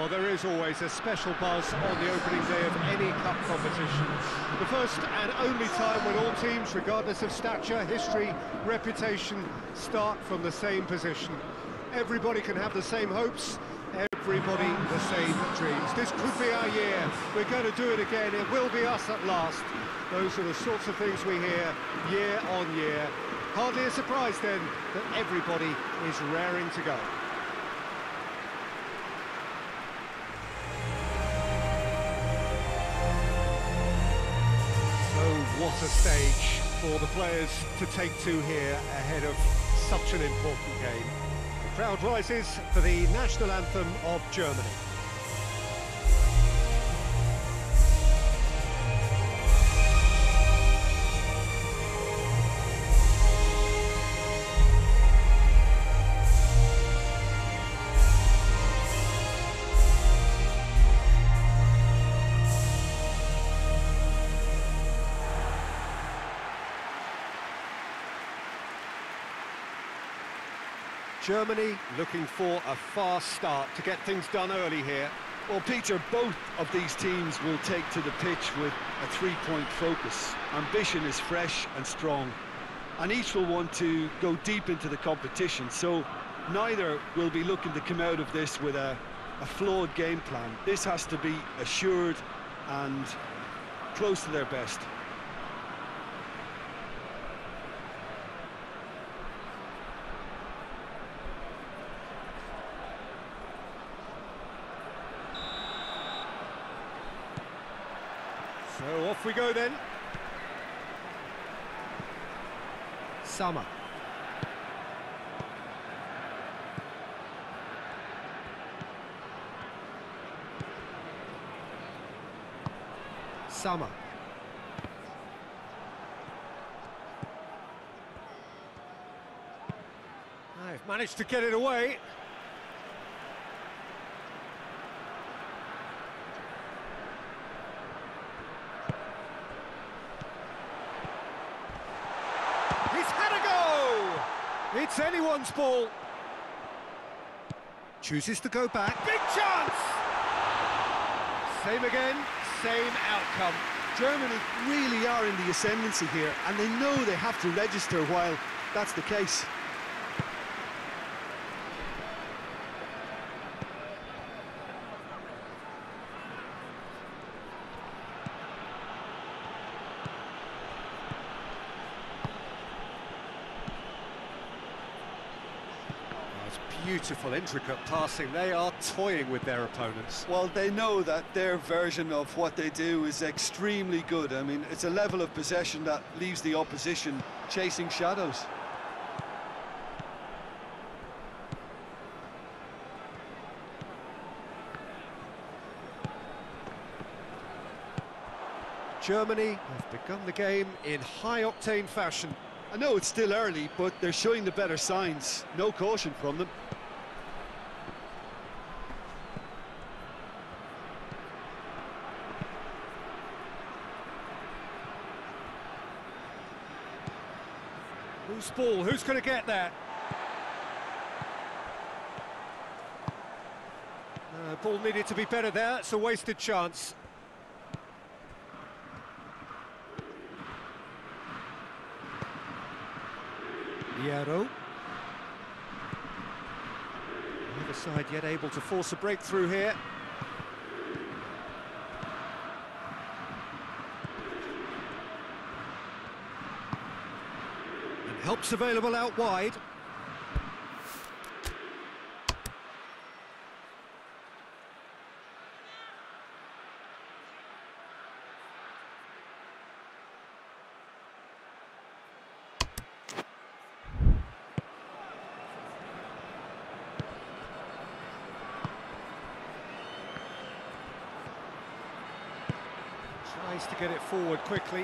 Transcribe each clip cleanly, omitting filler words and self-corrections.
Well, there is always a special buzz on the opening day of any cup competition. The first and only time when all teams, regardless of stature, history, reputation, start from the same position. Everybody can have the same hopes, everybody the same dreams. This could be our year. We're going to do it again. It will be us at last. Those are the sorts of things we hear year on year. Hardly a surprise then that everybody is raring to go. What a stage for the players to take to here ahead of such an important game. The crowd rises for the national anthem of Germany. Germany looking for a fast start to get things done early here. Well, Peter, both of these teams will take to the pitch with a three-point focus. Ambition is fresh and strong, and each will want to go deep into the competition, so neither will be looking to come out of this with a flawed game plan. This has to be assured and close to their best. So off we go then. Sommer. Sommer. They've managed to get it away. It's anyone's ball. Chooses to go back. Big chance! Same again, same outcome. Germany really are in the ascendancy here, and they know they have to register while that's the case. Beautiful, intricate passing. They are toying with their opponents. Well, they know that their version of what they do is extremely good. I mean, it's a level of possession that leaves the opposition chasing shadows. Germany have begun the game in high-octane fashion. I know it's still early, but they're showing the better signs. No caution from them. Loose ball, who's going to get that? Ball needed to be better there, it's a wasted chance. Hierro. Neither side yet able to force a breakthrough here. And help's available out wide. Tries to get it forward quickly.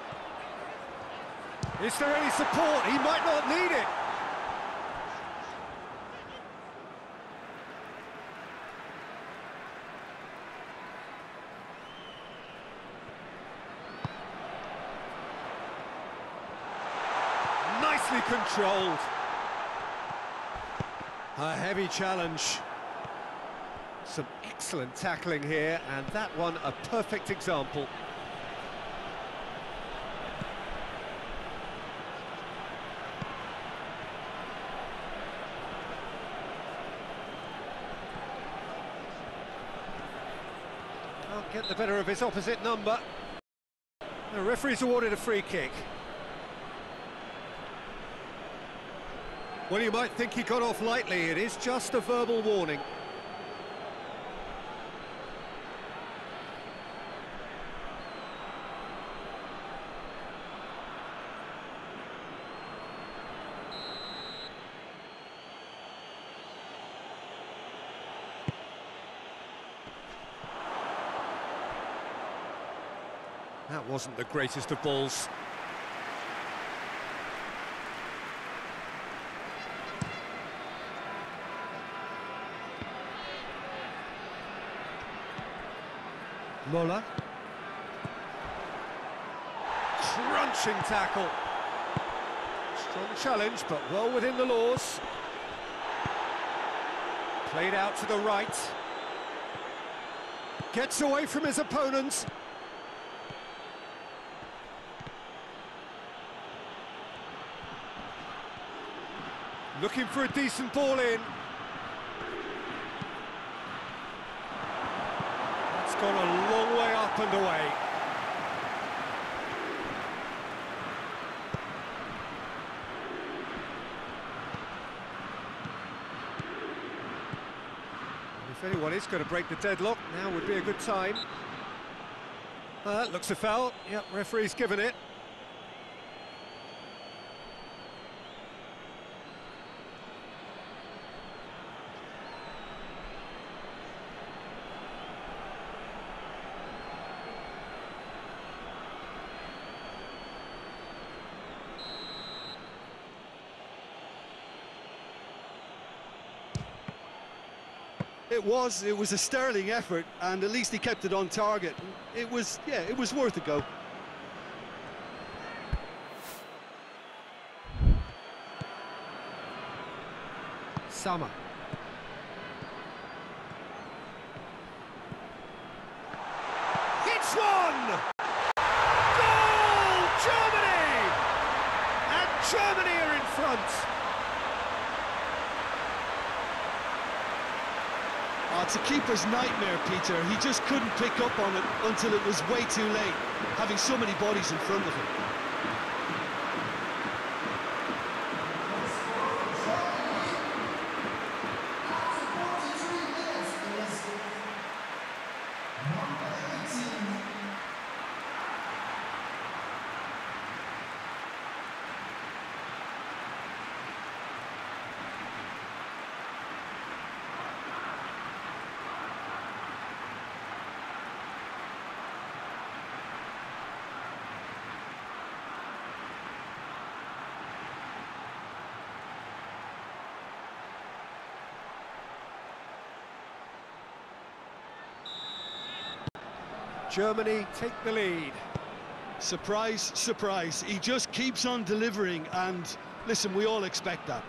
Is there any support? He might not need it. Nicely controlled. A heavy challenge. Some excellent tackling here, and that one a perfect example. Can't get the better of his opposite number. The referee's awarded a free kick. Well, you might think he got off lightly. It is just a verbal warning. That wasn't the greatest of balls. Mola. Crunching tackle. Strong challenge, but well within the laws. Played out to the right. Gets away from his opponents. Looking for a decent ball in. It's gone a long way up and away. If anyone is going to break the deadlock, now would be a good time. That looks a foul. Yep, referee's given it. It was a sterling effort, and at least he kept it on target. It was worth a go. Summer. Hits one! Goal! Germany! And Germany are in front. Oh, it's a keeper's nightmare, Peter. He just couldn't pick up on it until it was way too late, having so many bodies in front of him. Germany take the lead. Surprise, surprise. He just keeps on delivering, and listen, we all expect that.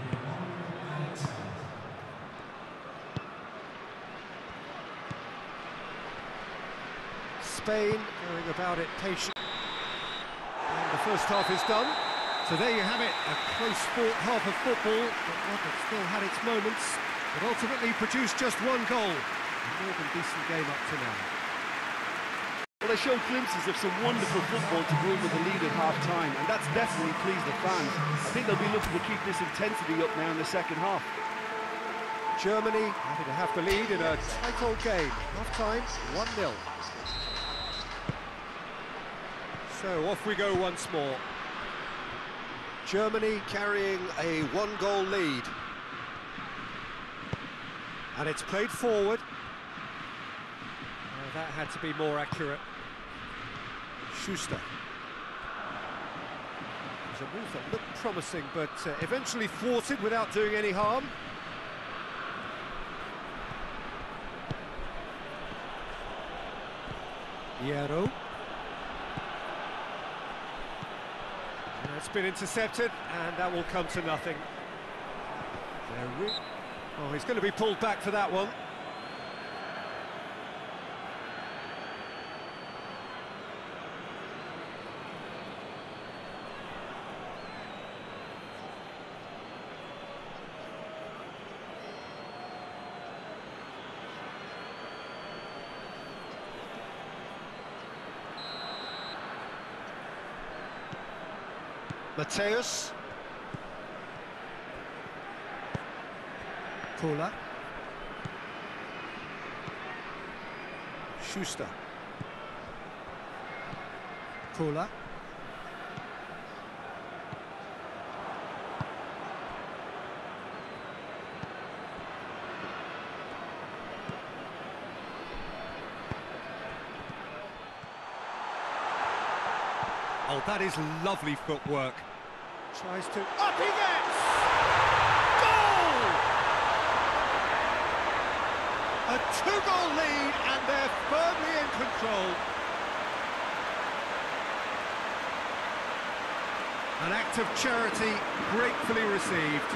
Spain going about it patient. And the first half is done. So there you have it, a close-fought half of football, but one that still had its moments, but ultimately produced just one goal. A more than decent game up to now. Well, they showed glimpses of some wonderful football to go in with the lead at half-time, and that's definitely pleased the fans. I think they'll be looking to keep this intensity up now in the second half. Germany happy to have the lead in a tight old game. Half-time, 1-0. So off we go once more. Germany carrying a one-goal lead. And it's played forward. That had to be more accurate. Schuster. It was a move that looked promising, but eventually thwarted without doing any harm. Hierro. It's been intercepted, and that will come to nothing. Oh, he's going to be pulled back for that one. Mateus. Kula. Schuster. Kula. Oh, that is lovely footwork. Tries to... Up he gets! Goal! A two-goal lead, and they're firmly in control. An act of charity gratefully received.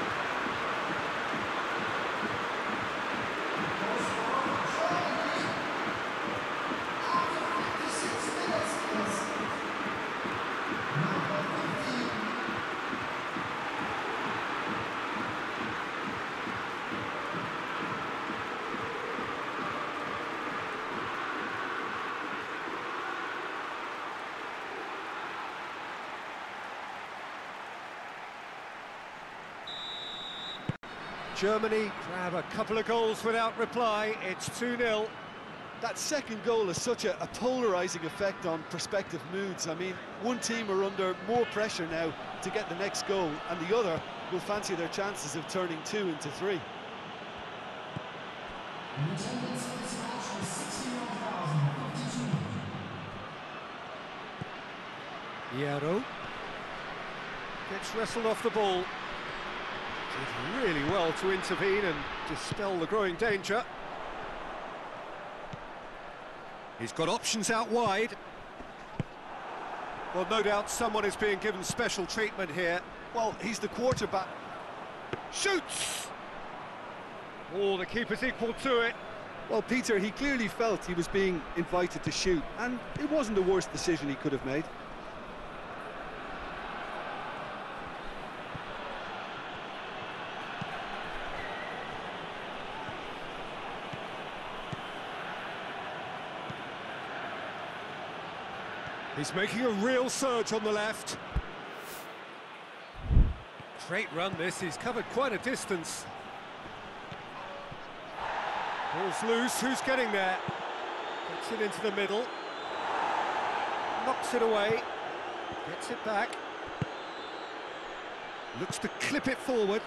Germany grab a couple of goals without reply. It's 2-0. That second goal has such a polarising effect on prospective moods. I mean, one team are under more pressure now to get the next goal, and the other will fancy their chances of turning 2 into 3. Hierro gets wrestled off the ball. Did really well to intervene and dispel the growing danger. He's got options out wide. Well, no doubt someone is being given special treatment here. Well, he's the quarterback. Shoots! Oh, the keeper's equal to it. Well, Peter, he clearly felt he was being invited to shoot, and it wasn't the worst decision he could have made. He's making a real surge on the left. Great run this, he's covered quite a distance. Ball's loose, who's getting there? Gets it into the middle. Knocks it away. Gets it back. Looks to clip it forward.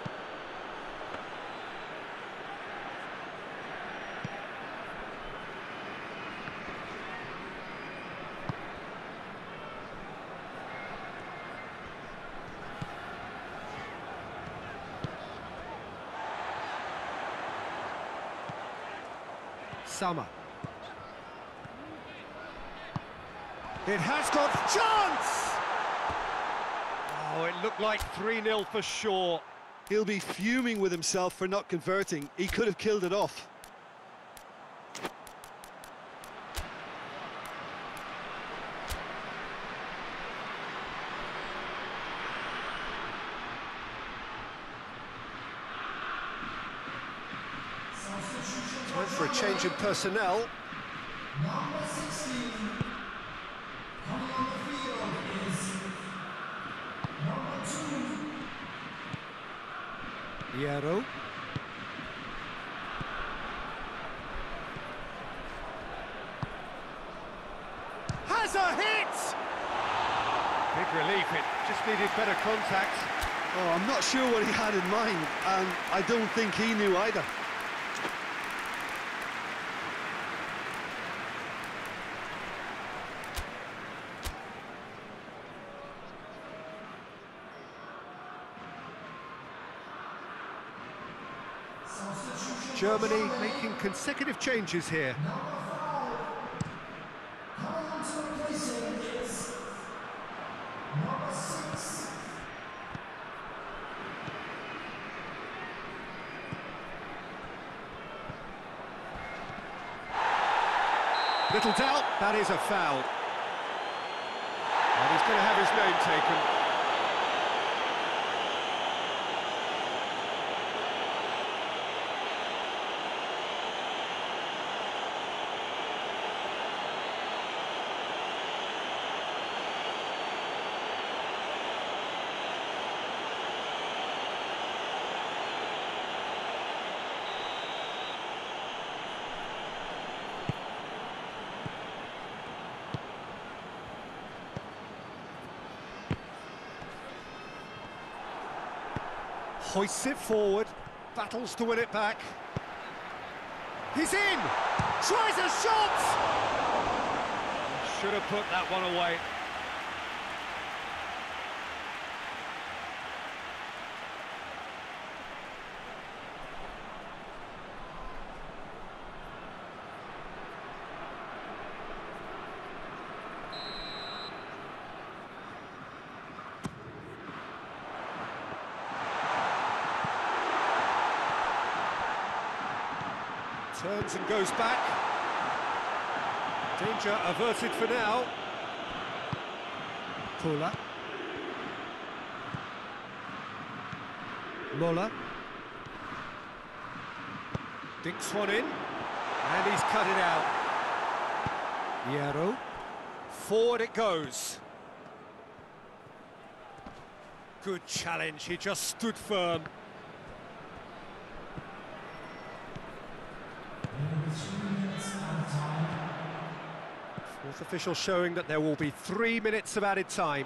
Summer. It has got chance! Oh, it looked like 3-0 for sure. He'll be fuming with himself for not converting. He could have killed it off. Time for a change in personnel. Number 16, coming on the field is number 2. Hierro. Has a hit! Big relief, it just needed better contact. Oh, I'm not sure what he had in mind, and I don't think he knew either. Germany making consecutive changes here. Coming on to replace him is number 6. Little doubt, that is a foul. And he's going to have his name taken. Hoists it forward, battles to win it back. He's in! Tries a shot! Should have put that one away. Turns and goes back. Danger averted for now. Pula. Mola. Dinks one in. And he's cut it out. Hierro. Forward it goes. Good challenge, he just stood firm. Fourth official showing that there will be 3 minutes of added time.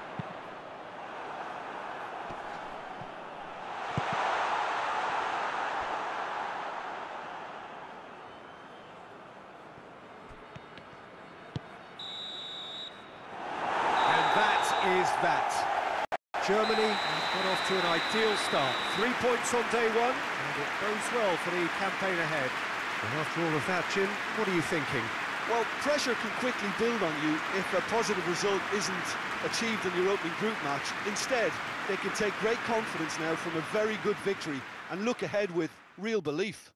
And that is that. Germany got off to an ideal start. 3 points on day one, and it bodes well for the campaign ahead. And after all of that, Jim, what are you thinking? Well, pressure can quickly build on you if a positive result isn't achieved in your opening group match. Instead, they can take great confidence now from a very good victory and look ahead with real belief.